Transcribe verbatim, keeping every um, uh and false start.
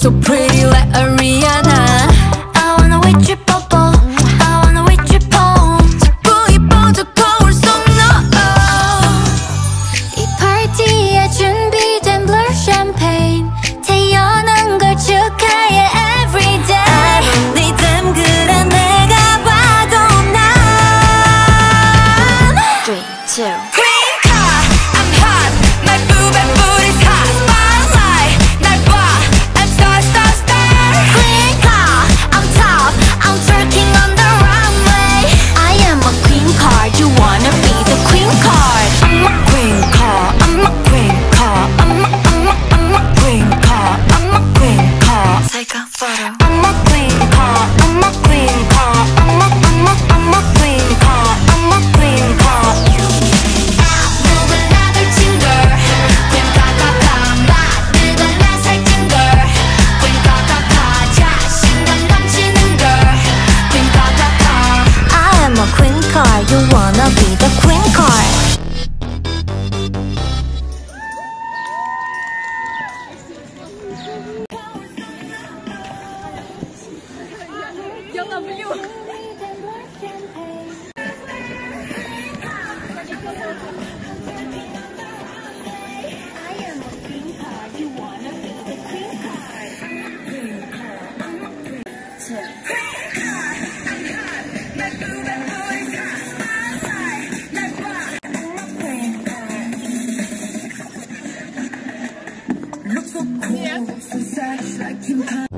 so pretty like Ariana. I wanna with you bubble, I wanna with you 봄. 자꾸 이뻐져 거울 속 너. 이 파티에 준비된 blur champagne. 태어난 걸 축하해 every day. 네 땀그래 내가 봐도 난 three, two. Queencard, I'm hot. My boob and booty's hot. Spotlight, 날 봐. I'm star, star, star. Queencard, I'm top. I'm twerking on the runway. I am a Queencard. You wanna be the Queencard? I'm a Queencard. I'm a Queencard. I'm a, I'm a, I'm a Queencard. I'm a Queencard. Take a photo. I'm a Queencard. I'm a Queencard. I'm a, I'm a, I'm a Queencard. I'm a Queencard. 누굴 나들 친걸 퀸카카카 만들거나 살찐 걸 퀸카카카 자신감 넘치는 걸 퀸카카카 I am a Queencard. You wanna be the Queencard? Look so cool, so sexy like Kim Kardashian.